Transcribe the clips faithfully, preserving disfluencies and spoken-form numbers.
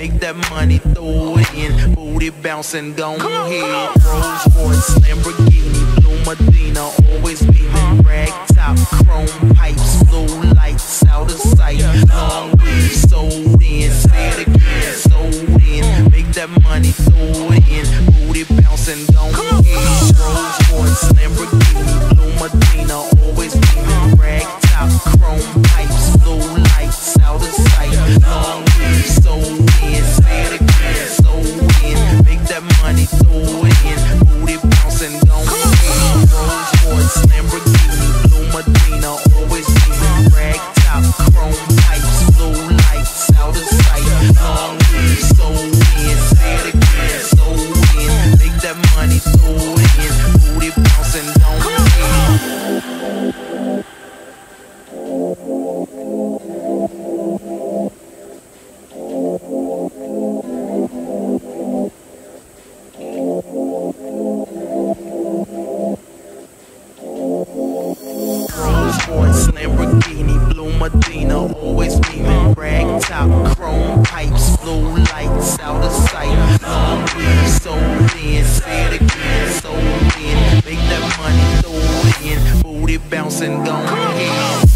make that money, throw it in, booty bouncing, go ahead. Rolls Royce, Lamborghini, Blue Medina, always beaming, rag top, chrome pipes, blue lights, out of sight, long weed, sold in, say it again, sold in, make that money, throw it in, booty bouncing, go ahead. Rolls Royce, Lamborghini, Blue Medina, always beaming, rag top, chrome pipes, blue lights, out of sight, long weed, sold in, say it again, sold in, make that money, throw it in, booty bouncing, go ahead. Rolls Royce, Lamborghini, Blue Medina, always beaming, rag top, chrome pipes, blue lights, out of sight, long weed, sold in, say it again, sold in, make that money, throw it in, booty bouncing, go ahead. Lamborghini, Blue Medina, always beaming, rag top, chrome pipes, blue lights, out of sight, long weed, sold in, say it again, sold in, make that money, throw it in, booty bouncing, go ahead.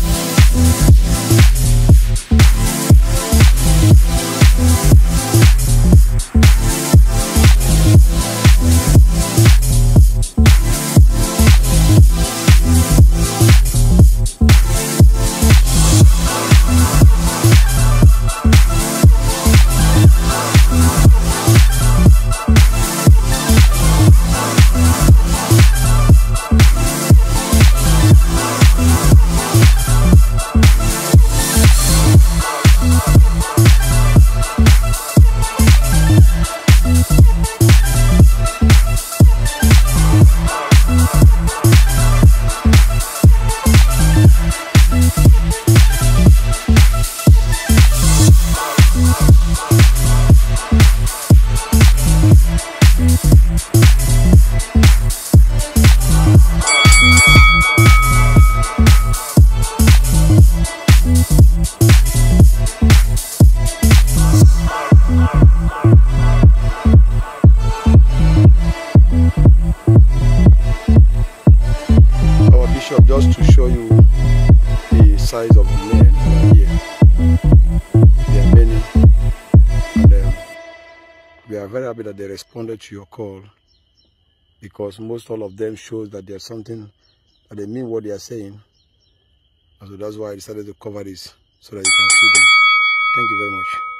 Just to show you the size of the land here. There are many, and um, we are very happy that they responded to your call, because most all of them shows that there's something that they mean what they are saying, and so that's why I decided to cover this so that you can see them. Thank you very much.